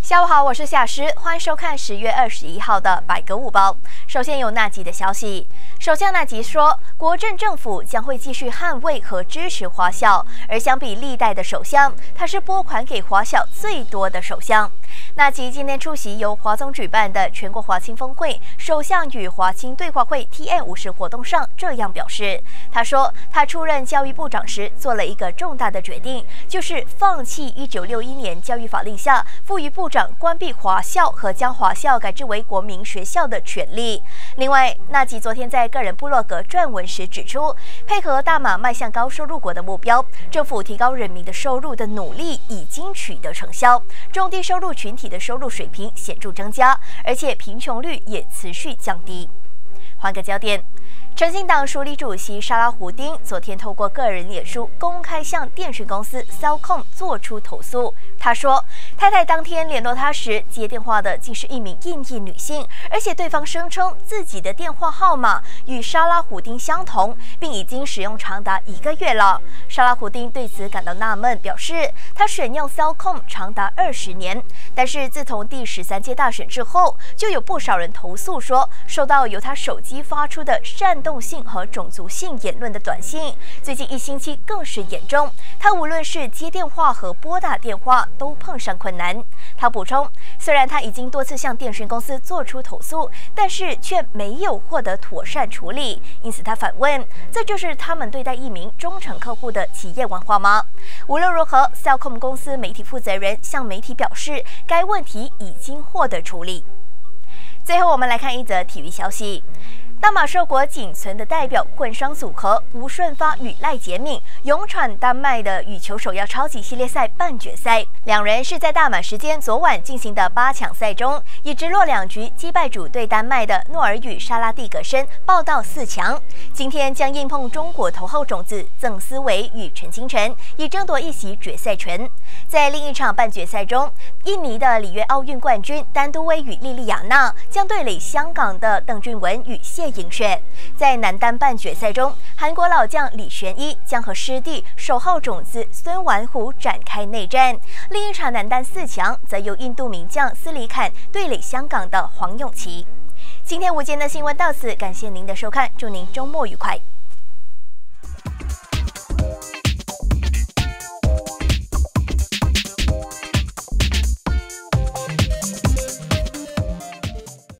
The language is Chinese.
下午好，我是夏诗，欢迎收看10月21号的百格午报。首先有纳吉的消息，首相纳吉说，国政政府将会继续捍卫和支持华校，而相比历代的首相，他是拨款给华校最多的首相。纳吉今天出席由华总举办的全国华青峰会首相与华青对话会 TN50活动上这样表示，他说他出任教育部长时做了一个重大的决定，就是放弃1961年教育法令下赋予部长关闭华校和将华校改制为国民学校的权利。另外，纳吉昨天在个人部落格撰文时指出，配合大马迈向高收入国的目标，政府提高人民的收入的努力已经取得成效，中低收入群体的收入水平显著增加，而且贫穷率也持续降低。换个焦点，诚信党署理主席沙拉胡丁昨天透过个人脸书公开向电讯公司 Cellcom 做出投诉。他说，太太当天联络他时接电话的竟是一名印裔女性，而且对方声称自己的电话号码与沙拉胡丁相同，并已经使用长达1个月了。沙拉胡丁对此感到纳闷，表示他选用 Cellcom 长达20年，但是自从第13届大选之后，就有不少人投诉说收到由他手机发出的煽动性和种族性言论的短信，最近1星期更是严重，他无论是接电话和拨打电话都碰上困难。他补充，虽然他已经多次向电讯公司做出投诉，但是却没有获得妥善处理，因此他反问，这就是他们对待一名忠诚客户的企业文化吗？无论如何， Cellcom 公司媒体负责人向媒体表示，该问题已经获得处理。最后我们来看一则体育消息，大马寿国仅存的代表混双组合吴顺发与赖洁敏勇闯丹麦的羽球首要超级系列赛半决赛，两人是在大马时间昨晚进行的8强赛中，以直落2局击败主队丹麦的诺尔与沙拉蒂格申，报到4强。今天将硬碰中国头号种子曾思维与陈清晨，以争夺一席决赛权。在另一场半决赛中，印尼的里约奥运冠军丹都威与莉莉亚娜将对垒香港的邓俊文与谢颖雪。在男单半决赛中，韩国老将李玄一将和师弟首号种子孙完虎展开内战。另一场男单4强则由印度名将斯里坎对垒香港的黄永琪。今天午间的新闻到此，感谢您的收看，祝您周末愉快。